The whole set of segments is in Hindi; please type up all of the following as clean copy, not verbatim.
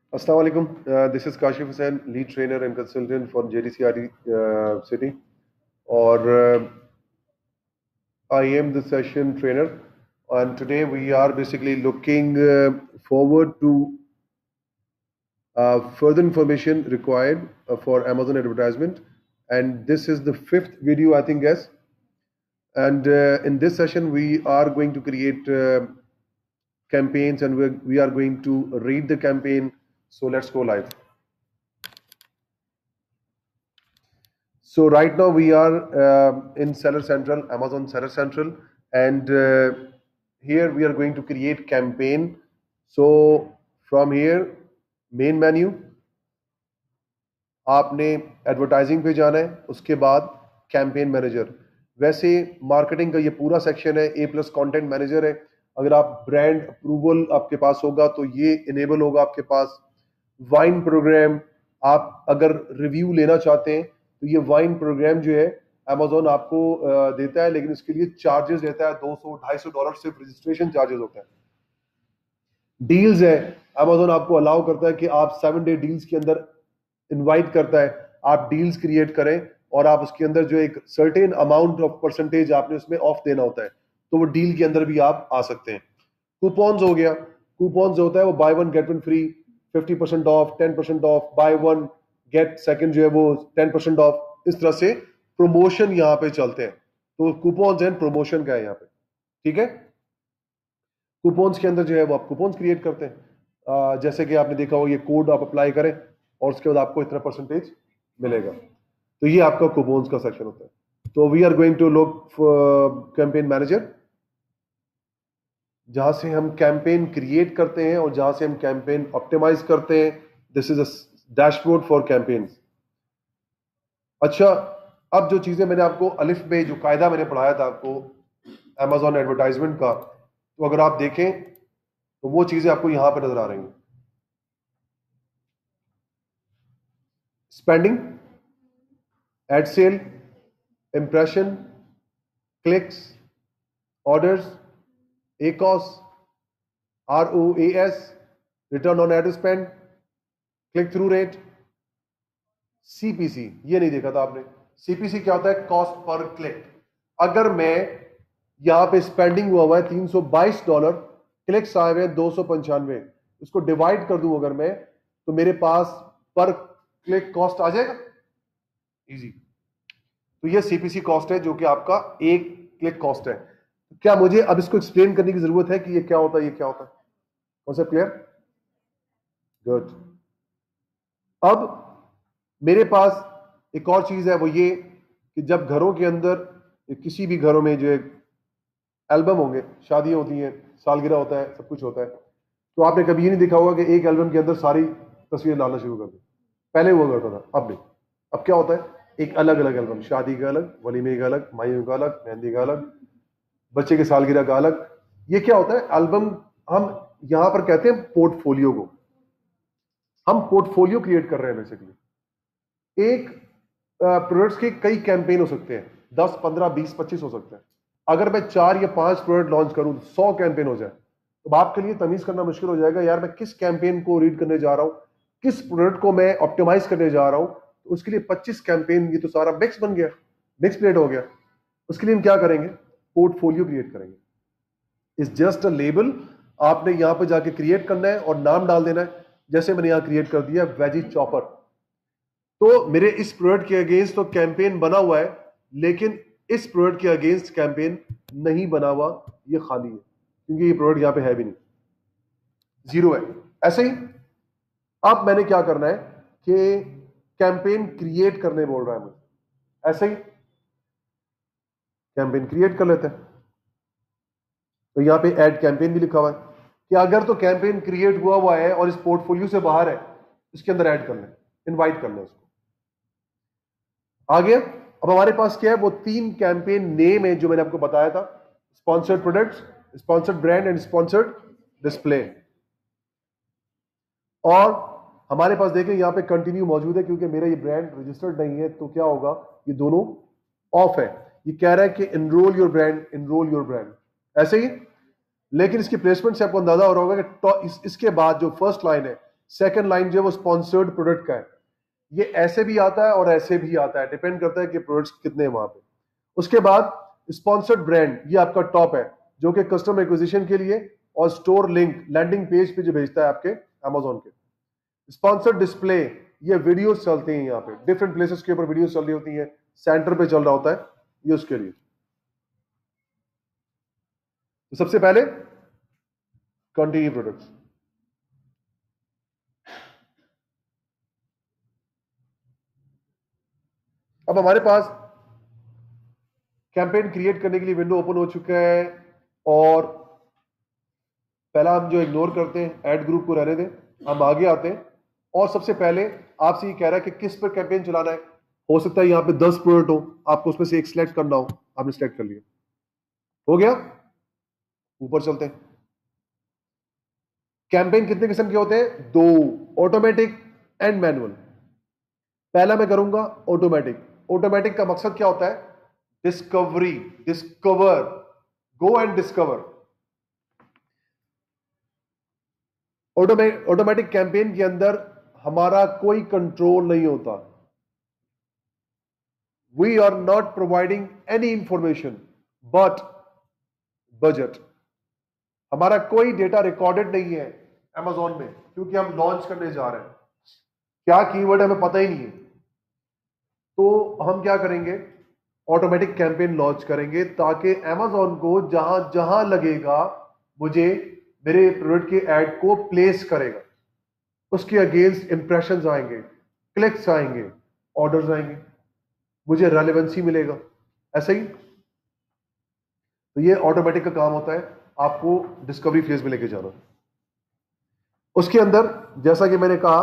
Assalamu alaikum. This is Kashif Hussain, lead trainer and consultant for JDCRE City, or I am the session trainer. And today we are basically looking forward to further information required for Amazon advertisement. And this is the fifth video, I think, yes. And in this session, we are going to create campaigns, and we are going to read the campaign. So let's go live. So right now we are in Seller Central, Amazon Seller Central, and here we are going to create campaign. So from here, main menu, आपने एडवर्टाइजिंग पे जाना है, उसके बाद कैंपेन मैनेजर. वैसे मार्केटिंग का ये पूरा सेक्शन है, A+ कंटेंट मैनेजर है. अगर आप ब्रांड अप्रूवल आपके पास होगा तो ये इनेबल होगा आपके पास. वाइन प्रोग्राम, आप अगर रिव्यू लेना चाहते हैं तो ये वाइन प्रोग्राम जो है अमेजोन आपको देता है, लेकिन इसके लिए चार्जेस लेता है. $200-250 सिर्फ रजिस्ट्रेशन चार्जेस होता है. डील्स है, अमेजोन आपको अलाउ करता है कि आप 7-डे डील्स के अंदर इनवाइट करता है, आप डील्स क्रिएट करें और आप उसके अंदर जो एक सर्टेन अमाउंट ऑफ परसेंटेज आपने उसमें ऑफ देना होता है, तो वो डील के अंदर भी आप आ सकते हैं. कूपन्स हो गया, कूपन्स होता है वो buy one get one free, 50% off, 10% off, buy one get second जो है वो 10% ऑफ. इस तरह से प्रमोशन यहाँ पे चलते हैं. तो कूपन्स एंड प्रमोशन का है यहाँ पे, ठीक है. कूपन्स के अंदर जो है वो आप कूपन्स क्रिएट करते हैं. जैसे कि आपने देखा हो, ये कोड आप अप्लाई करें और उसके बाद आपको इतना परसेंटेज मिलेगा. तो ये आपका कूपन्स का सेक्शन होता है. तो we are going to look campaign manager, जहां से हम कैंपेन क्रिएट करते हैं और जहां से हम कैंपेन ऑप्टिमाइज करते हैं. This is a dashboard for campaigns. अच्छा, अब जो चीजें मैंने आपको अलिफ में जो कायदा मैंने पढ़ाया था आपको अमेजॉन एडवर्टाइजमेंट का, तो अगर आप देखें तो वो चीजें आपको यहां पर नजर आ रही हैं. Spending, ad sale, impression, clicks, orders, ACOS, ROAS, return on ad spend, click through rate, CPC. ये नहीं देखा था आपने. CPC क्या होता है? Cost per click. अगर मैं यहां पे स्पेंडिंग हुआ है $322, क्लिक्स आए हुए 295, इसको डिवाइड कर दूं अगर मैं, तो मेरे पास पर क्लिक कॉस्ट आ जाएगा. इजी. तो ये CPC कॉस्ट है जो कि आपका एक क्लिक कॉस्ट है. क्या मुझे अब इसको एक्सप्लेन करने की जरूरत है कि ये क्या होता है, ये क्या होता है? Concept clear? गुड. अब मेरे पास एक और चीज है, वो ये कि जब घरों के अंदर, किसी भी घरों में जो एल्बम होंगे, शादियां होती हैं, सालगिरह होता है, सब कुछ होता है, तो आपने कभी ये नहीं देखा होगा कि एक एल्बम के अंदर सारी तस्वीरें डालना शुरू कर दें. पहले हुआ करता था, अब नहीं. अब क्या होता है? एक अलग अलग एल्बम, शादी का अलग, वलीमे का अलग, माइयों का अलग, मेहंदी का अलग, बच्चे के सालगिरह का अलग. ये क्या होता है? एल्बम. हम यहां पर कहते हैं पोर्टफोलियो को. हम पोर्टफोलियो क्रिएट कर रहे हैं बेसिकली. एक प्रोडक्ट्स के कई कैंपेन हो सकते हैं, 10, 15, 20, 25 हो सकते हैं. अगर मैं 4 या 5 प्रोडक्ट लॉन्च करूं, 100 कैंपेन हो जाए, तो आपके लिए तमीज करना मुश्किल हो जाएगा, यार मैं किस कैंपेन को रीड करने जा रहा हूं, किस प्रोडक्ट को मैं ऑप्टिमाइज करने जा रहा हूं. तो उसके लिए 25 कैंपेन, ये तो सारा मिक्स बन गया, मिक्स प्लेट हो गया. उसके लिए हम क्या करेंगे? पोर्टफोलियो क्रिएट करेंगे. Is just a label. आपने यहां पर जाके क्रिएट करना है और नाम डाल देना है. जैसे मैंने यहां क्रिएट कर दिया वेजी चॉपर, तो मेरे इस प्रोडक्ट के अगेंस्ट तो कैंपेन बना हुआ है, लेकिन इस प्रोडक्ट के अगेंस्ट कैंपेन नहीं बना हुआ, ये खाली है, क्योंकि ये प्रोडक्ट यहां पे है भी नहीं, जीरो है. ऐसे ही अब मैंने क्या करना है कि कैंपेन क्रिएट करने बोल रहा है मुझे. ऐसे ही कैंपेन क्रिएट कर लेते हैं. तो यहां पे ऐड कैंपेन भी लिखा हुआ है कि अगर तो कैंपेन क्रिएट हुआ है और इस पोर्टफोलियो से बाहर है, इसके अंदर ऐड करना है, इनवाइट करना है उसको. आगे अब हमारे पास क्या है? वो 3 कैंपेन नेम है जो मैंने आपको बताया था: sponsored products, sponsored brand and sponsored display. और हमारे पास देखें यहां पे कंटिन्यू मौजूद है, क्योंकि मेरा ये ब्रांड रजिस्टर्ड नहीं है, तो क्या होगा? ये दोनों ऑफ है. ये कह रहा है कि enrol your brand, enrol your brand. ऐसे ही, लेकिन इसकी प्लेसमेंट से आपको अंदाजा हो रहा होगा कि इसके बाद जो फर्स्ट लाइन है, सेकंड लाइन जो है वो स्पॉन्सर्ड प्रोडक्ट का है। ये ऐसे भी आता है और ऐसे भी आता है, डिपेंड करता है कि प्रोडक्ट्स कितने हैं वहां पे। उसके बाद स्पॉन्सर्ड ब्रांड, ये आपका टॉप है जो कि कस्टमर एक्विजिशन के लिए और स्टोर लिंक लैंडिंग पेज पे जो भेजता है आपके अमेजोन के। स्पॉन्सर्ड डिस्प्ले, ये वीडियोस चलते हैं यहाँ पे, डिफरेंट प्लेसेस के ऊपर वीडियोस चल रही होती हैं, सेंटर पे चल रहा होता है, ये उसके लिए। तो सबसे पहले कंटिन्यू प्रोडक्ट्स। अब हमारे पास कैंपेन क्रिएट करने के लिए विंडो ओपन हो चुका है, और पहला हम जो इग्नोर करते हैं ऐड ग्रुप को रहने दें, हम आगे आते हैं। और सबसे पहले आपसे ये कह रहा है कि किस पर कैंपेन चलाना है। हो सकता है यहाँ पे 10 प्रोडक्ट हो, आपको उसमें से एक सिलेक्ट करना हो, आपने सिलेक्ट कर लिया, हो गया। ऊपर चलते हैं। कैंपेन कितने किस्म के होते हैं? 2, ऑटोमेटिक एंड मैनुअल। पहला मैं करूंगा ऑटोमेटिक। ऑटोमेटिक का मकसद क्या होता है? Discovery, discover, go and discover. Automatic campaign के अंदर हमारा कोई कंट्रोल नहीं होता। We are not providing any information but budget. हमारा कोई डेटा रिकॉर्डेड नहीं है Amazon में, क्योंकि हम लॉन्च करने जा रहे हैं। क्या कीवर्ड है हमें पता ही नहीं है, तो हम क्या करेंगे? ऑटोमेटिक कैंपेन लॉन्च करेंगे ताकि Amazon को जहां जहां लगेगा मुझे मेरे प्रोडक्ट के ऐड को प्लेस करेगा, उसके अगेंस्ट इंप्रेशंस आएंगे, क्लिक्स आएंगे, ऑर्डर्स आएंगे, मुझे रेलेवेंसी मिलेगा। ऐसे ही तो ये ऑटोमेटिक का काम होता है, आपको डिस्कवरी फेज में लेके जाना। उसके अंदर जैसा कि मैंने कहा,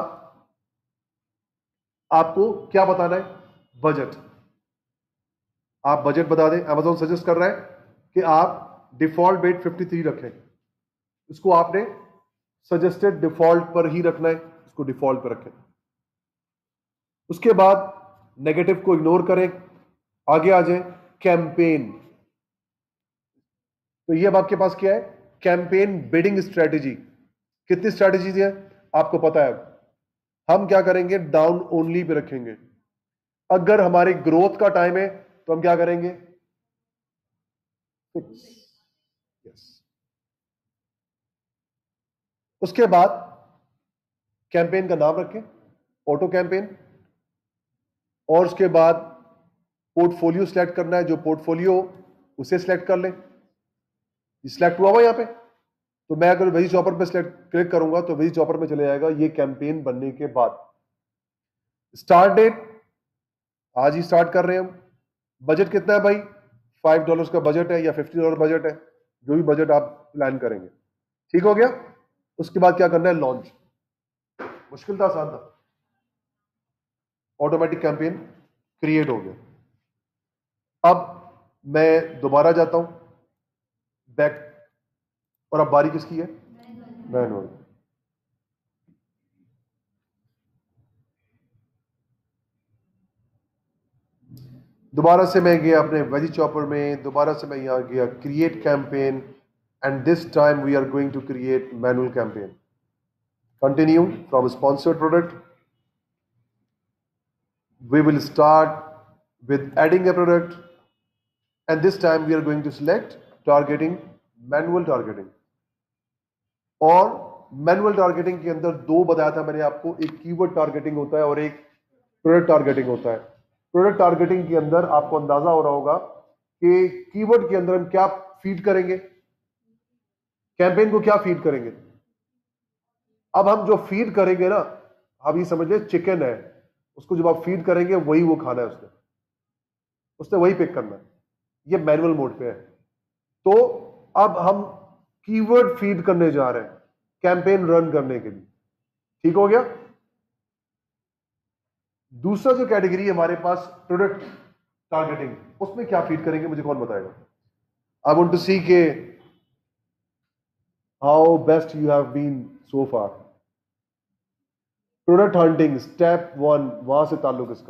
आपको क्या बताना है? बजट। आप बजट बता दें। Amazon सजेस्ट कर रहा है कि आप डिफॉल्ट बेट 53 रखें, इसको आपने सजेस्टेड डिफॉल्ट पर ही रखना है, इसको डिफॉल्ट पर रखें। उसके बाद नेगेटिव को इग्नोर करें, आगे आ जाए कैंपेन। तो ये अब आपके पास क्या है? Campaign bidding strategy. कितनी स्ट्रेटेजीज है आपको पता है। हम क्या करेंगे? डाउन ओनली पे रखेंगे। अगर हमारे ग्रोथ का टाइम है तो हम क्या करेंगे? फिक्स। यस। उसके बाद कैंपेन का नाम रखें, ऑटो कैंपेन। और उसके बाद पोर्टफोलियो सिलेक्ट करना है, जो पोर्टफोलियो उसे सिलेक्ट कर लें। सिलेक्ट हुआ यहां पे, तो मैं अगर वही चॉपर पे सिलेक्ट क्लिक करूंगा तो वही चॉपर में चले जाएगा ये कैंपेन बनने के बाद। स्टार्ट डेट आज ही स्टार्ट कर रहे हैं हम। बजट कितना है भाई? $5 का बजट है या $50 बजट है, जो भी बजट आप प्लान करेंगे। ठीक हो गया। उसके बाद क्या करना है? लॉन्च। मुश्किल था, आसान था। ऑटोमेटिक कैंपेन क्रिएट हो गया। अब मैं दोबारा जाता हूं बैक, और अब बारी किसकी है? मैनुअल। दोबारा से मैं गया अपने वेजी चॉपर में, दोबारा से मैं यहां गया create campaign, and this time we are going to create manual campaign. Continue from sponsored product. We will start with adding a product, and this time we are going to select targeting, manual targeting। और मैनुअल टारगेटिंग के अंदर दो बताया था मैंने आपको, एक कीवर्ड टारगेटिंग होता है और एक प्रोडक्ट टारगेटिंग होता है। प्रोडक्ट टारगेटिंग के अंदर आपको अंदाजा हो रहा होगा कि कीवर्ड के अंदर हम क्या फीड करेंगे, कैंपेन को क्या फीड करेंगे। अब हम जो फीड करेंगे ना, आप ये समझिए चिकन है, उसको जब आप फीड करेंगे वही वो खाना है, उसने उसने वही पिक करना है। ये मैनुअल मोड पे है। तो अब हम कीवर्ड फीड करने जा रहे हैं कैंपेन रन करने के लिए। ठीक हो गया। दूसरा जो कैटेगरी है हमारे पास प्रोडक्ट टारगेटिंग, उसमें क्या फीड करेंगे मुझे कौन बताएगा? आई वांट टू सी के how best you have been so far. Product hunting step 1, वहां से ताल्लुक इसका।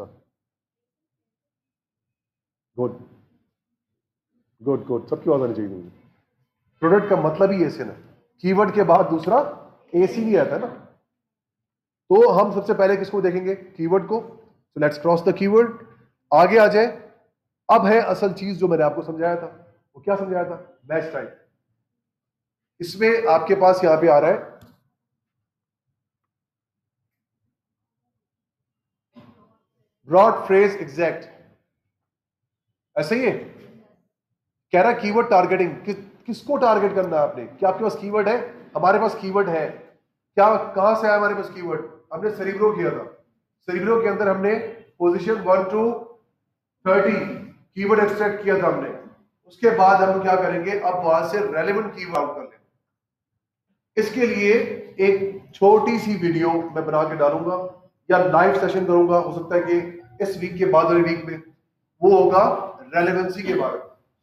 गुड गुड गुड, सबकी आवाज आनी चाहिए मुझे। प्रोडक्ट का मतलब ही ऐसे ना, कीवर्ड के बाद दूसरा एसी नहीं आता ना। तो हम सबसे पहले किसको देखेंगे? कीवर्ड को। So let's cross the keyword, आगे आ जाए। अब है असल चीज जो मैंने आपको समझाया था। वो क्या समझाया था? Match type. इसमें आपके पास यहां पे आ रहा है ब्रॉड फ्रेज एग्जैक्ट, ऐसे ही है। कह रहा है कीवर्ड टारगेटिंग, किसको टारगेट करना है आपने? क्या आपके पास कीवर्ड है? हमारे पास कीवर्ड है। क्या, कहां से आया हमारे पास कीवर्ड? हमने सेरिब्रो किया था। सेरिब्रो के अंदर हमने पोजीशन 1 to 30 कीवर्ड एक्सट्रैक्ट किया था हमने। उसके बाद हम क्या करेंगे? अब वहां से रेलेवेंट कीवर्ड आउट कर लेंगे। इसके लिए एक छोटी सी वीडियो मैं बना के डालूंगा या लाइव सेशन करूंगा, हो सकता है कि इस वीक के बाद वाले वीक में। वो होगा रेलेवेंसी के बारे में,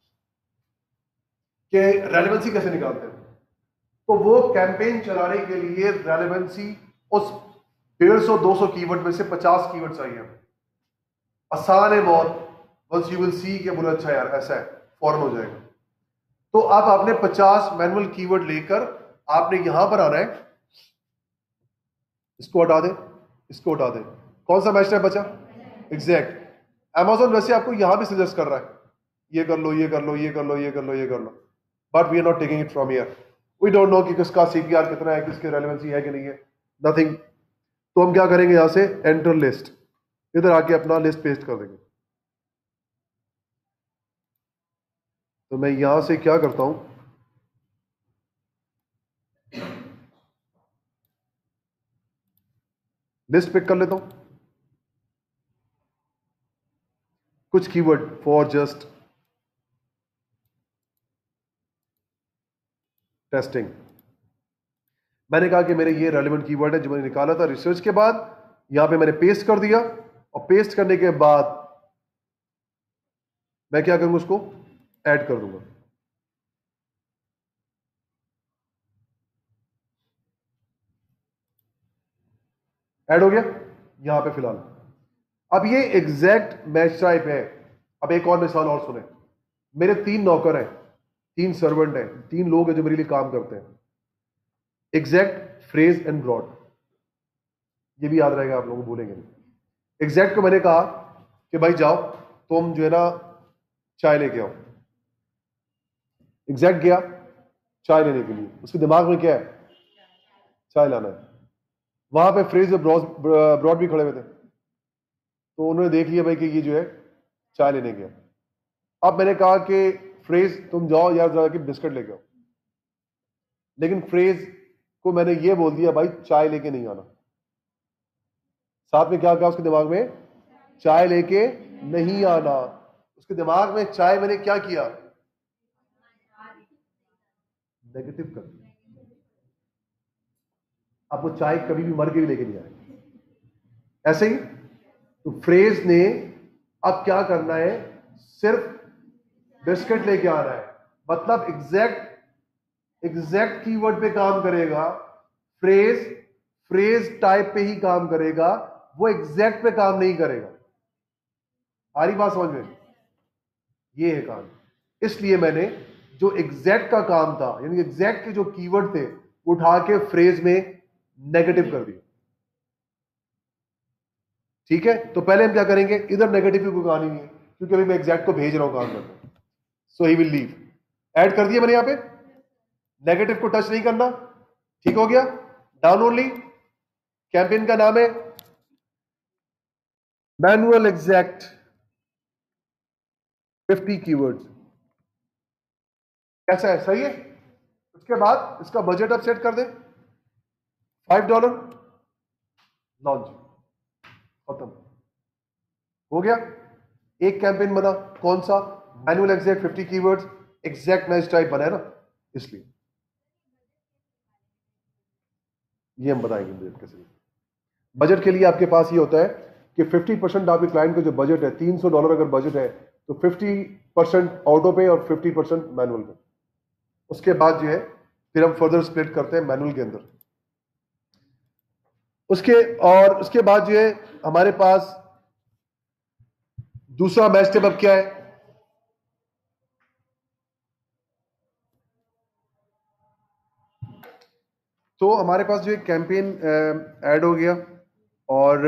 कि रेलेवेंसी कैसे निकालते हैं। तो वो कैंपेन चलाने के लिए रेलेवेंसी उस 150-200 कीवर्ड में से 50 कीवर्ड चाहिए हमें। आसान है बहुत। बस यू विल सी कि बोला अच्छा यार ऐसा है, फौरन हो जाएगा। तो अब आपने 50 मैनुअल कीवर्ड लेकर आपने यहां पर आना है। इसको हटा दें, इसको हटा दें। कौन सा मैच टाइप बचा? एग्जैक्ट। Amazon वैसे आपको यहां भी सजेस्ट कर रहा है, ये कर लो, ये कर लो, ये कर लो, ये कर लो, ये कर लो, but we are not taking it from here. We don't know कि किसका सीपीआर कितना है, किसकी रेलेवेंसी है कि नहीं है, नथिंग। तो हम क्या करेंगे? यहां से एंटर लिस्ट, इधर आके अपना लिस्ट पेस्ट कर देंगे। तो मैं यहां से क्या करता हूं, लिस्ट पिक कर लेता हूं, कुछ कीवर्ड फॉर जस्ट टेस्टिंग। मैंने कहा कि मेरे ये रेलेवेंट कीवर्ड है जो मैंने निकाला था रिसर्च के बाद। यहां पे मैंने पेस्ट कर दिया, और पेस्ट करने के बाद मैं क्या करूंगा? उसको ऐड कर दूंगा। ऐड हो गया यहां पे फिलहाल। अब ये एग्जैक्ट मैच टाइप है। अब एक और मिसाल और सुने। मेरे 3 नौकर हैं, 3 सर्वेंट हैं, 3 लोग हैं जो मेरे लिए काम करते हैं। एग्जैक्ट, फ्रेज एंड ब्रॉड, ये भी याद रहेगा, आप लोग भूलेंगे नहीं। एग्जैक्ट को मैंने कहा कि भाई जाओ तुम जो है ना चाय लेके आओ। एग्जैक्ट गया चाय लेने के लिए, उसके दिमाग में क्या है? चाय लाना है। वहां पे फ्रेज और ब्रॉड भी खड़े हुए थे, तो उन्होंने देख लिया भाई कि ये जो है चाय लेने गया। अब मैंने कहा कि फ्रेज तुम जाओ यार जरा कि बिस्किट लेके आओ, लेकिन फ्रेज को मैंने ये बोल दिया भाई चाय लेके नहीं आना। साथ में क्या कहा उसके दिमाग में? चाय लेके नहीं आना। उसके दिमाग में चाय मैंने क्या किया? नेगेटिव कर दिया। अब वो चाय कभी भी मर के भी लेके नहीं आए। ऐसे ही तो फ्रेज ने अब क्या करना है? सिर्फ बिस्किट लेके आना है। मतलब एग्जैक्ट कीवर्ड पे काम करेगा। फ्रेज फ्रेज टाइप पे ही काम करेगा, वो एग्जैक्ट पे काम नहीं करेगा। आ रही बात समझ में? ये है काम। इसलिए मैंने जो एग्जैक्ट का काम था, यानी एग्जैक्ट के जो कीवर्ड थे, उठा के फ्रेज में नेगेटिव कर दिया। ठीक है, तो पहले हम क्या करेंगे? इधर नेगेटिव की कोई कहानी नहीं है, क्योंकि अभी मैं एग्जैक्ट को भेज रहा हूं काम करने। So he will leave. Add कर दिया मैंने यहां पे, नेगेटिव को टच नहीं करना। ठीक हो गया? Down only. कैंपेन का नाम है मैनुअल एग्जैक्ट 50 कीवर्ड्स। कैसा है? सही है? उसके बाद इसका बजट अब सेट कर दें, $5। लॉन्च, खत्म हो गया। एक कैंपेन बना, कौन सा? Manual exact 50 keywords. Exact match type बना है ना, इसलिए ये हम बताएंगे बजट कैसे। बजट के लिए आपके पास ये होता है कि 50% आपके क्लाइंट का जो बजट है, $300 अगर बजट है, तो 50% ऑटो पे और 50% मैनुअल पे। उसके बाद जो है फिर हम फर्दर स्प्लिट करते हैं मैनुअल के अंदर। उसके बाद जो है हमारे पास दूसरा मैच टेप अब क्या है? तो हमारे पास जो एक कैंपेन ऐड हो गया, और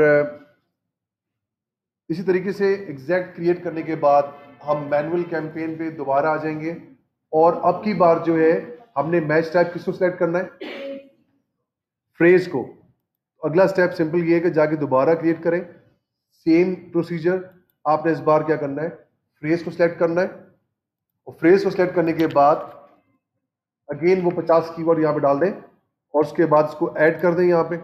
इसी तरीके से एग्जैक्ट क्रिएट करने के बाद हम मैनुअल कैंपेन पे दोबारा आ जाएंगे और अब की बार जो है हमने मैच टाइप किसको सिलेक्ट करना है, फ्रेज को। अगला स्टेप सिंपल ये है कि जाके दोबारा क्रिएट करें, सेम प्रोसीजर। आपने इस बार क्या करना है, फ्रेज को सिलेक्ट करना है और फ्रेज को सिलेक्ट करने के बाद अगेन वो 50 कीवर्ड यहां पे डाल दें और उसके बाद इसको ऐड कर दें। यहां पे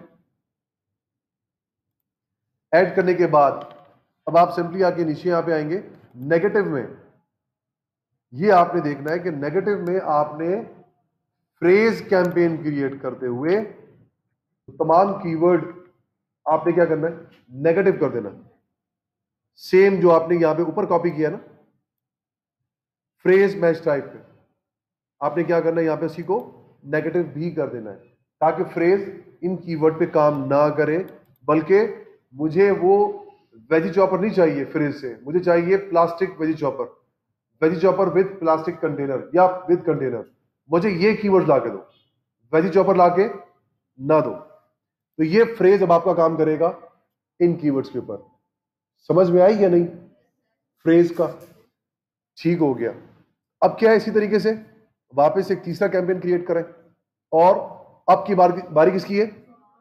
ऐड करने के बाद अब आप सिंपली आके नीचे यहां पे आएंगे नेगेटिव में। ये आपने देखना है कि नेगेटिव में आपने फ्रेज कैंपेन क्रिएट करते हुए तमाम कीवर्ड आपने क्या करना है, नेगेटिव कर देना। सेम जो आपने यहां पे ऊपर कॉपी किया ना फ्रेज मैच टाइप पे, आपने क्या करना है यहां पे उसी को नेगेटिव भी कर देना है ताकि फ्रेज इन कीवर्ड पे काम ना करे। बल्कि मुझे वो वेजी चॉपर नहीं चाहिए फ्रेज से, मुझे चाहिए plastic veggie chopper, veggie chopper with plastic container या विद कंटेनर। मुझे ये कीवर्ड ला के दो, वेजी चॉपर ला के ना दो। तो ये फ्रेज अब आपका काम करेगा इन कीवर्ड्स के ऊपर। समझ में आई या नहीं फ्रेज का? ठीक हो गया। अब क्या है, इसी तरीके से वापस एक तीसरा कैंपेन क्रिएट करें और अब की बारी किसकी है,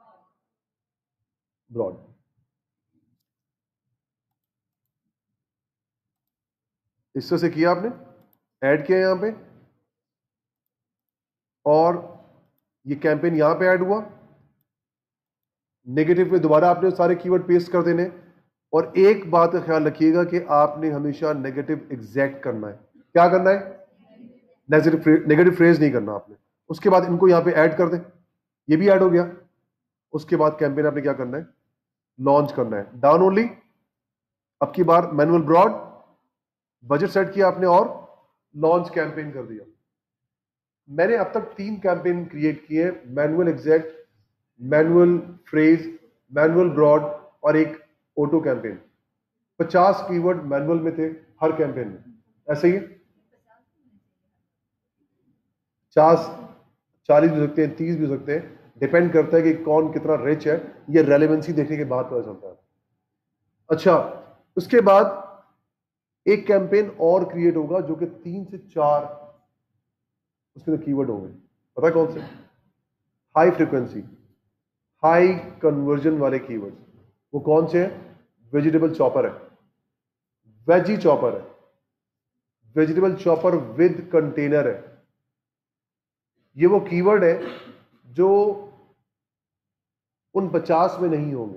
ब्रॉड। इस तरह से किया आपने, ऐड किया यहां पे और ये कैंपेन यहां पे ऐड हुआ। नेगेटिव में दोबारा आपने सारे कीवर्ड पेस्ट कर देने और एक बात का ख्याल रखिएगा कि आपने हमेशा नेगेटिव एग्जैक्ट करना है। क्या करना है, नेगेटिव फ्रेज नहीं करना आपने। उसके बाद इनको यहां पे ऐड कर दें, ये भी ऐड हो गया। उसके बाद कैंपेन आपने क्या करना है, लॉन्च करना है, डाउन ओनली। अब की बार मैनुअल ब्रॉड, बजट सेट किया आपने और लॉन्च कैंपेन कर दिया। मैंने अब तक 3 कैंपेन क्रिएट किए, manual exact, manual phrase, manual broad और एक ऑटो कैंपेन। 50 कीवर्ड मैनुअल में थे हर कैंपेन में, ऐसे ही 50 40 भी हो सकते हैं, 30 भी हो सकते हैं, डिपेंड करता है कि कौन कितना रिच है। ये रेलेवेंसी देखने के बाद पता चलता है। अच्छा, उसके बाद एक कैंपेन और क्रिएट होगा जो कि 3 से 4 उसके अंदर कीवर्ड होंगे। पता है कौन से? हाई फ्रीक्वेंसी, हाई कन्वर्जन वाले कीवर्ड्स। वो कौन से हैं? वेजिटेबल चॉपर है, वेजी चॉपर है, वेजिटेबल चॉपर विद कंटेनर है। ये वो कीवर्ड है जो उन 50 में नहीं होंगे।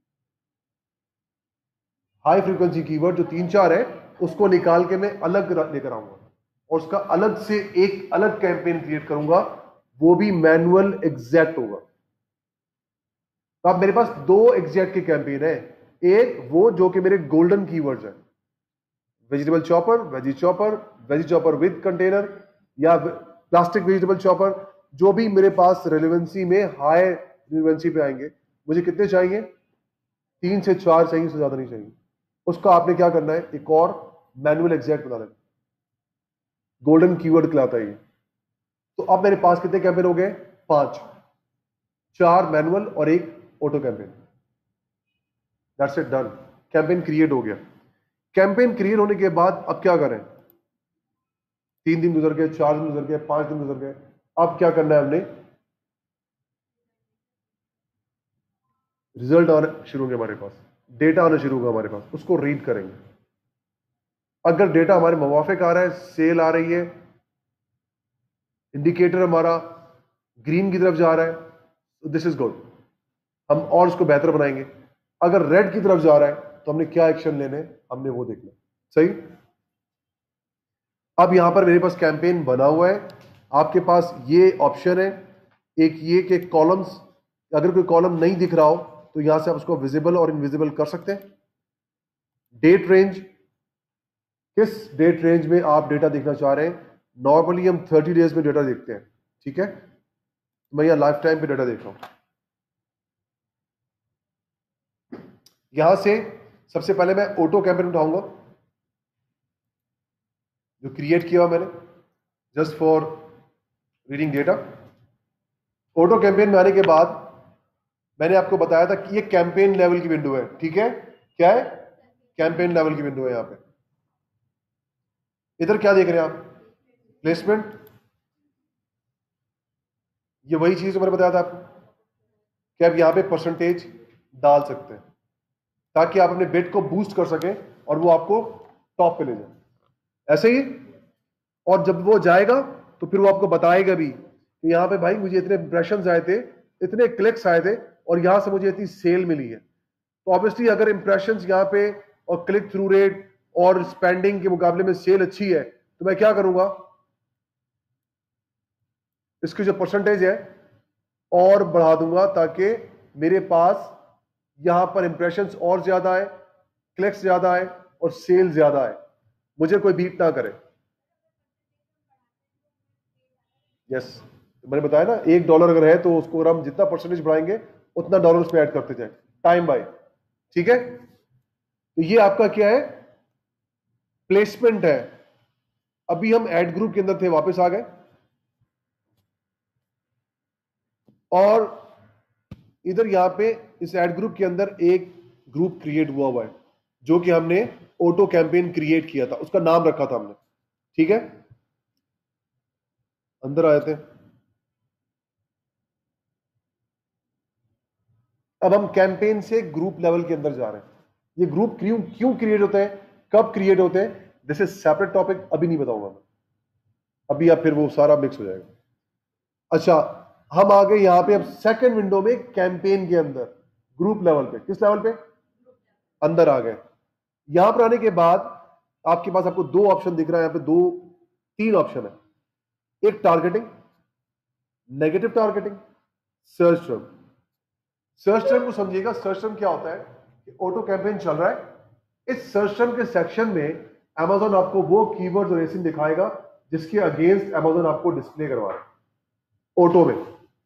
हाई फ्रीक्वेंसी कीवर्ड जो 3-4 है उसको निकाल के मैं अलग लेकर आऊंगा और उसका अलग से एक अलग कैंपेन क्रिएट करूंगा, वो भी मैनुअल एग्जैक्ट होगा। तो अब मेरे पास 2 एग्जैक्ट के कैंपेन है। एक वो जो कि मेरे गोल्डन कीवर्ड्स हैं, vegetable chopper, veggie chopper with container या प्लास्टिक वेजिटेबल चॉपर, जो भी मेरे पास रेलेवेंसी में हाई रेलेवेंसी पे आएंगे। मुझे कितने चाहिए? 3 से 4 चाहिए, उससे ज्यादा नहीं चाहिए। उसका आपने क्या करना है, एक और मैनुअल एग्जैक्ट बना देना, गोल्डन कीवर्ड कहलाता है ये। तो अब मेरे पास कितने कैंपेन हो गए? 5, 4 मैनुअल और एक auto campaign. That's it, done. Campaign create हो गया। कैंपेन क्रिएट होने के बाद अब क्या करें? 3 दिन गुजर गए, 4 दिन गुजर गए, 5 दिन गुजर गए। अब क्या करना है हमने? रिजल्ट आना शुरू होंगे हमारे पास, डेटा आना शुरू होगा हमारे पास, उसको रीड करेंगे। अगर डेटा हमारे मुवाफिक आ रहा है, सेल आ रही है, इंडिकेटर हमारा ग्रीन की तरफ जा रहा है, दिस इज गुड, हम और उसको बेहतर बनाएंगे। अगर रेड की तरफ जा रहा है तो हमने क्या एक्शन लेने, हमने वो देखना। सही। अब यहां पर मेरे पास कैंपेन बना हुआ है। आपके पास ये ऑप्शन है, एक ये कि कॉलम्स, अगर कोई कॉलम नहीं दिख रहा हो तो यहां से आप उसको विजिबल और इनविजिबल कर सकते हैं। डेट रेंज, किस डेट रेंज में आप डेटा देखना चाह रहे हैं? नॉर्मली हम 30 डेज में डेटा देखते हैं, ठीक है। मैं यहां लाइफ टाइम पे डेटा देख रहा हूं। यहां से सबसे पहले मैं ऑटो कैंपेन उठाऊंगा जो क्रिएट किया हुआ मैंने just for reading data. Auto campaign में आने के बाद मैंने आपको बताया था कि ये कैंपेन लेवल की विंडो है, ठीक है, क्या है, कैंपेन लेवल की विंडो है। यहां पे इधर क्या देख रहे हैं आप, प्लेसमेंट। ये वही चीज जो मैंने बताया था आपको कि आप यहां पे परसेंटेज डाल सकते हैं ताकि आप अपने बिट को बूस्ट कर सकें और वो आपको टॉप पे ले जाए, ऐसे ही। और जब वो जाएगा तो फिर वो आपको बताएगा भी कि यहां पे भाई मुझे इतने इंप्रेशंस आए थे, इतने क्लिक्स आए थे और यहां से मुझे इतनी सेल मिली है। तो ऑब्वियसली अगर इंप्रेशंस यहां पे और क्लिक थ्रू रेट और स्पेंडिंग के मुकाबले में सेल अच्छी है तो मैं क्या करूंगा, इसकी जो परसेंटेज है और बढ़ा दूंगा ताकि मेरे पास यहां पर इंप्रेशंस और ज्यादा आए, क्लिक्स ज्यादा आए और सेल ज्यादा आए, मुझे कोई बीट ना करे। यस, मैंने बताया ना, $1 अगर है तो उसको हम जितना परसेंटेज बढ़ाएंगे उतना डॉलर उसमें ऐड करते जाए टाइम बाय, ठीक है। तो ये आपका क्या है, प्लेसमेंट है। अभी हम एड ग्रुप के अंदर थे, वापस आ गए और इधर यहां पे इस एड ग्रुप के अंदर एक ग्रुप क्रिएट हुआ है जो कि हमने ऑटो कैंपेन क्रिएट किया था, उसका नाम रखा था हमने, ठीक है। अंदर आए थे, अब हम कैंपेन से ग्रुप लेवल के अंदर जा रहे हैं। ये ग्रुप क्यों क्यों क्रिएट होते हैं, कब क्रिएट होते हैं, दिस इज सेपरेट टॉपिक, अभी नहीं बताऊंगा मैं, अभी आप फिर वो सारा मिक्स हो जाएगा। अच्छा, हम आ गए यहां पे अब सेकंड विंडो में कैंपेन के अंदर, ग्रुप लेवल पे, किस लेवल पे, अंदर आ गए। यहां पर आने के बाद आपके पास आपको दो ऑप्शन दिख रहा है, यहां पे दो तीन ऑप्शन है, एक targeting, negative targeting, search term. Search term को समझिएगा, सर्च टर्म क्या होता है कि ऑटो कैंपेन चल रहा है, इस सर्च टर्म के सेक्शन में Amazon आपको वो कीवर्ड्स और एसिन दिखाएगा जिसके अगेंस्ट Amazon आपको डिस्प्ले करवा रहा है ऑटो में।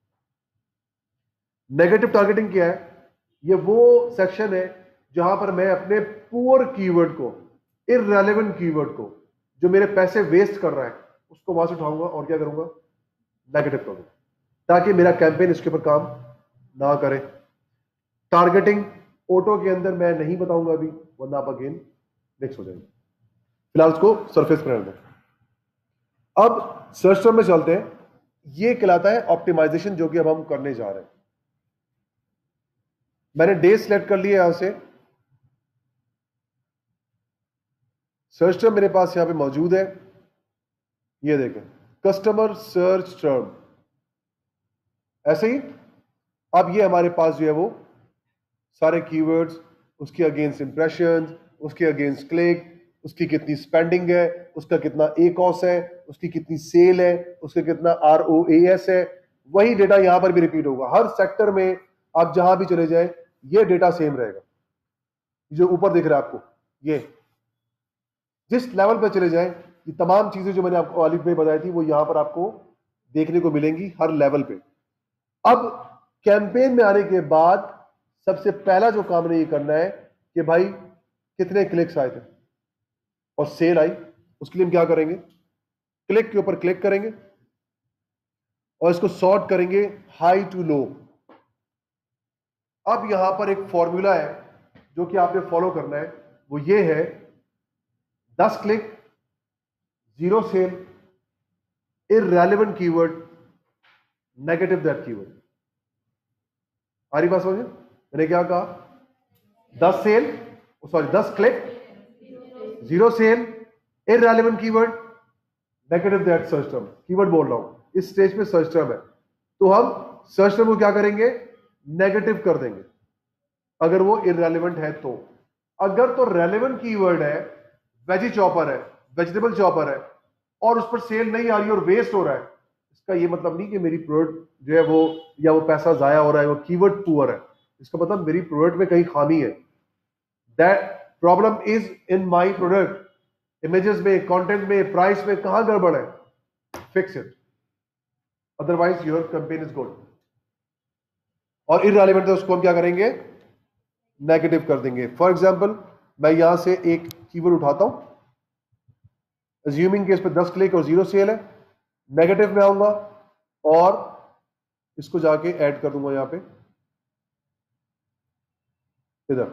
नेगेटिव टारगेटिंग क्या है, ये वो सेक्शन है जहां पर मैं अपने पुअर कीवर्ड को, इररेलेवेंट कीवर्ड को, जो मेरे पैसे वेस्ट कर रहा है, उसको वहां से उठाऊंगा और क्या करूंगा, नेगेटिव करूंगा, ताकि मेरा कैंपेन इसके ऊपर काम ना करे। टारगेटिंग ऑटो के अंदर मैं नहीं बताऊंगा अभी, वरना आप अगेन मिक्स हो जाएंगे, फिलहाल उसको सरफेस पर रहने दें। अब सर्च टर्म में चलते हैं, ये कहलाता है ऑप्टिमाइजेशन, जो कि अब हम करने जा रहे हैं। मैंने डे सिलेक्ट कर लिया यहां से, सर्च टर्म मेरे पास यहां पे मौजूद है, ये देखें, कस्टमर सर्च टर्म, ऐसे ही। अब ये हमारे पास जो है वो सारे कीवर्ड्स, उसके अगेंस्ट इंप्रेशन, उसके अगेंस्ट क्लिक, उसकी कितनी स्पेंडिंग है, उसका कितना ए कॉस्ट है, उसकी कितनी सेल है, उसका कितना ROAS है, वही डेटा यहां पर भी रिपीट होगा। हर सेक्टर में आप जहां भी चले जाएं ये डेटा सेम रहेगा, जो ऊपर दिख रहा है आपको, ये जिस लेवल पर चले जाएं ये तमाम चीजें जो मैंने आपको अलिफ में बताई थी वो यहां पर आपको देखने को मिलेंगी हर लेवल पे। अब कैंपेन में आने के बाद सबसे पहला जो काम नहीं करना है कि भाई कितने क्लिक्स आए थे और सेल आई, उसके लिए हम क्या करेंगे, क्लिक के ऊपर क्लिक करेंगे और इसको सॉर्ट करेंगे हाई टू लो। अब यहां पर एक फॉर्मूला है जो कि आपने फॉलो करना है, वो ये है 10 click, 0 sale, irrelevant keyword, negative that keyword. आ रही बात समझे, मैंने क्या कहा, 10 sale, sorry 10 click, 0 sale, irrelevant keyword, negative that search term, keyword बोल रहा हूं, इस स्टेज पे सर्च टर्म है, तो हम सर्च टर्म को क्या करेंगे, नेगेटिव कर देंगे अगर वो इररेलेवेंट है तो। अगर तो रेलेवेंट कीवर्ड है, वेजी चॉपर है, वेजिटेबल चॉपर है, और उस पर सेल नहीं आ रही और वेस्ट हो रहा है, इसका ये मतलब नहीं कि मेरी प्रोडक्ट जो है वो, या वो पैसा जाया हो रहा है, वो कीवर्ड पुअर है, इसका मतलब मेरी प्रोडक्ट में कहीं खामी है। That problem is in my product, images में, कंटेंट में, प्राइस में कहां गड़बड़ है, fix it, otherwise your campaign is good. और इररेलेवेंट है उसको हम क्या करेंगे, नेगेटिव कर देंगे। फॉर एग्जांपल मैं यहां से एक कीवर्ड उठाता हूं, अज्यूमिंग के इस पे 10 क्लिक और 0 सेल है, नेगेटिव में आऊंगा और इसको जाके ऐड कर दूंगा यहां पे इधर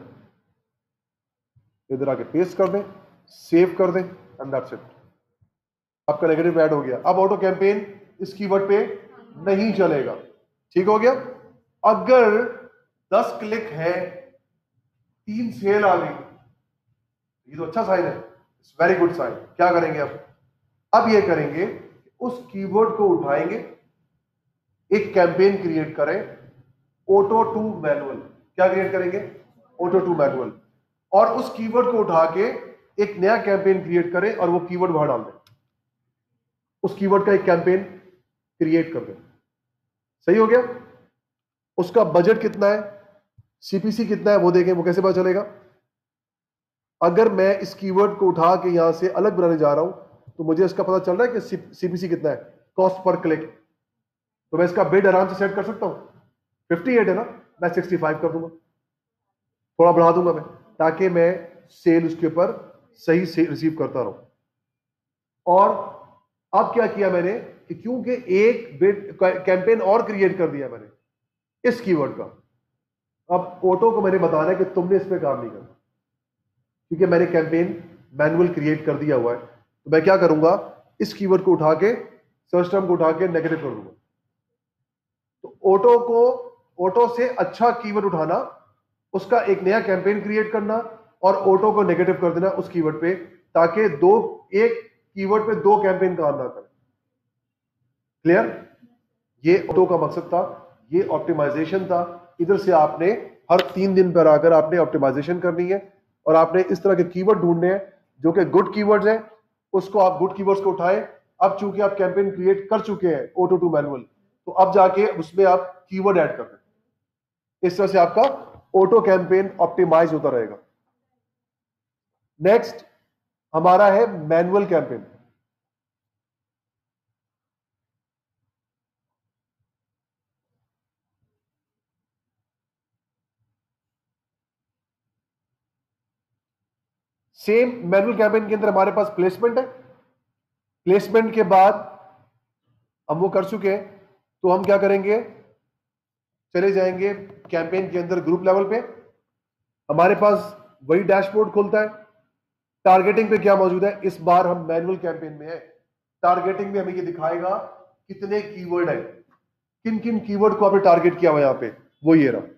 इधर आके पेस्ट कर दें, सेव कर दें, एंड दैट्स इट, आपका नेगेटिव ऐड हो गया। अब ऑटो कैंपेन इस कीवर्ड पे नहीं चलेगा। ठीक हो गया। अगर 10 क्लिक है, 3 सेल आ गई, ये तो अच्छा साइन है, इट्स वेरी गुड साइन। क्या करेंगे अब ये करेंगे, उस कीवर्ड को उठाएंगे, एक कैंपेन क्रिएट करें, ऑटो टू मैनुअल। क्या क्रिएट करेंगे? Auto to manual. और उस कीवर्ड को उठा के एक नया कैंपेन क्रिएट करें और वो कीवर्ड वहां डाल दें, उस कीवर्ड का एक कैंपेन क्रिएट कर दें। सही हो गया। उसका बजट कितना है, सीपीसी कितना है वो देखें। वो कैसे पता चलेगा? अगर मैं इस कीवर्ड को उठा के यहां से अलग बनाने जा रहा हूं तो मुझे इसका पता चल रहा है कि सीपीसी कितना है, कॉस्ट पर क्लिक। तो मैं इसका बिड आराम से सेट कर सकता हूं। 58 है ना, मैं 65 कर दूंगा, थोड़ा बढ़ा दूंगा मैं, ताकि मैं सेल उसके ऊपर सही से रिसीव करता रहूं। और अब क्या किया मैंने कि क्योंकि एक बिड कैंपेन और क्रिएट कर दिया मैंने इस कीवर्ड का, अब ऑटो को मैंने बताना है कि तुमने इस पर काम नहीं करना, क्योंकि मैंने कैंपेन मैनुअल क्रिएट कर दिया हुआ है। तो मैं क्या करूंगा, इस कीवर्ड को उठा के, सर्च टर्म को उठा के नेगेटिव कर दूंगा। तो ऑटो से अच्छा कीवर्ड उठाना, उसका एक नया कैंपेन क्रिएट करना और ऑटो को नेगेटिव कर देना उस कीवर्ड पे, ताकि एक कीवर्ड पे 2 कैंपेन काम ना करें। क्लियर? ये ऑटो का मकसद था, ये ऑप्टिमाइजेशन था। इधर से आपने हर 3 दिन पर आकर आपने ऑप्टिमाइजेशन करनी है और आपने इस तरह के कीवर्ड ढूंढने हैं जो कि गुड कीवर्ड्स हैं, उसको आप गुड कीवर्ड्स को उठाएं। अब चूंकि आप कैंपेन क्रिएट कर चुके हैं ऑटो टू मैनुअल, तो अब जाके उसमें आप कीवर्ड ऐड कर दें। इस तरह से आपका ऑटो कैंपेन ऑप्टिमाइज होता रहेगा। नेक्स्ट हमारा है manual campaign. Same manual campaign के अंदर हमारे पास प्लेसमेंट है। प्लेसमेंट के बाद हम वो कर चुके हैं, तो हम क्या करेंगे, चले जाएंगे कैंपेन के अंदर ग्रुप लेवल पे। हमारे पास वही डैशबोर्ड खुलता है। टारगेटिंग पे क्या मौजूद है, इस बार हम मैनुअल कैंपेन में है। टारगेटिंग में हमें ये दिखाएगा कितने कीवर्ड है, किन किन कीवर्ड को आपने टारगेट किया हुआ यहां पे, वो ये रहा।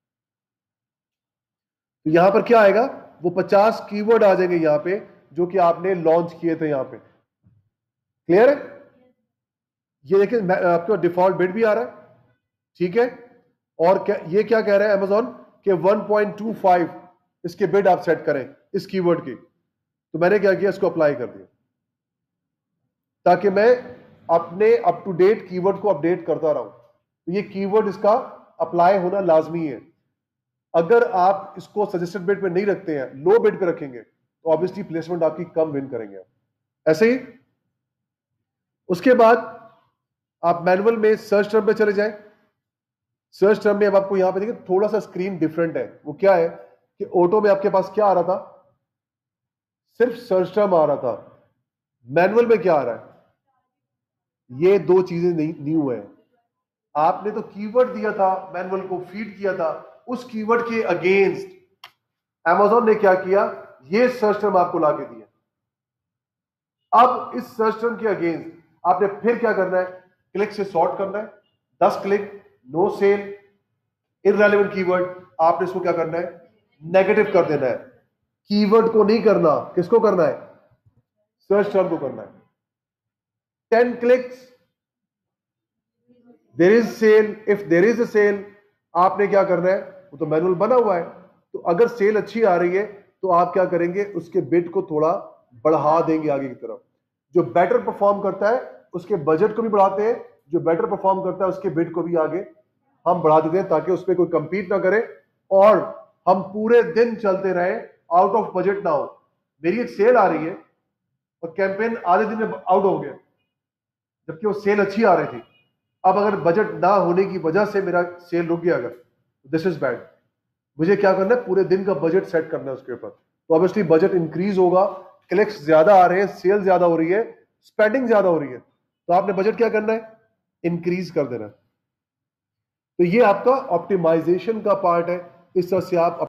तो यहां पर क्या आएगा, वो 50 कीवर्ड आ जाएंगे यहां पे जो कि आपने लॉन्च किए थे यहां पे। क्लियर है? ये देखिए आपका डिफॉल्ट बिड भी आ रहा है, ठीक है। और ये क्या कह रहा है अमेजॉन के 1.25 इसके बिड आप सेट करें इस कीवर्ड की। तो मैंने क्या किया, इसको अप्लाई कर दिया ताकि मैं अपने अप टू डेट कीवर्ड को अपडेट करता रहूं। तो ये कीवर्ड इसका अप्लाई होना लाजमी है। अगर आप इसको सजेस्टेड बिड पे नहीं रखते हैं, लो बिड पे रखेंगे, तो ऑब्वियसली प्लेसमेंट आपकी कम विन करेंगे आप। ऐसे ही उसके बाद आप मैनुअल में सर्च टर्म पे चले जाएं। सर्च टर्म में अब आपको यहां पे देखिए थोड़ा सा स्क्रीन डिफरेंट है। वो क्या है कि ऑटो में आपके पास क्या आ रहा था, सिर्फ सर्च टर्म आ रहा था। मैनुअल में क्या आ रहा है, ये 2 चीजें न्यू है। आपने तो कीवर्ड दिया था, मैनुअल को फीड किया था, उस कीवर्ड के अगेंस्ट अमेजॉन ने क्या किया, ये सर्च टर्म आपको लाके दिया। अब इस सर्च टर्म के अगेंस्ट आपने फिर क्या करना है, क्लिक से सॉर्ट करना है। 10 click, no sale, irrelevant keyword, आपने इसको क्या करना है, नेगेटिव कर देना है। कीवर्ड को नहीं करना, किसको करना है, सर्च टर्म को करना है। 10 clicks, there is sale, if there is a sale, आपने क्या करना है, वो तो मैनुअल बना हुआ है। तो अगर सेल अच्छी आ रही है तो आप क्या करेंगे, उसके बिड को थोड़ा बढ़ा देंगे आगे की तरफ। जो बेटर परफॉर्म करता है उसके बजट को भी बढ़ाते हैं, जो बेटर परफॉर्म करता है उसके बिड को भी आगे हम बढ़ा देते हैं, ताकि उस पर कोई कंपीट ना करे और हम पूरे दिन चलते रहे, आउट ऑफ बजट ना हो। मेरी एक सेल आ रही है और कैंपेन आधे दिन में आउट हो गया, जबकि वो सेल अच्छी आ रही थी। अब अगर बजट ना होने की वजह से मेरा सेल रुक गया, अगर दिस इज बैड। मुझे क्या करना है, पूरे दिन का बजट सेट करना है उसके ऊपर। तो ऑब्वियसली बजट इंक्रीज होगा, क्लिक्स ज्यादा आ रहे हैं, सेल ज्यादा हो रही है, स्पेंडिंग ज्यादा हो रही है, तो आपने बजट क्या करना है, इंक्रीज कर देना है। तो ये आपका ऑप्टिमाइजेशन का पार्ट है। इस तरह से आप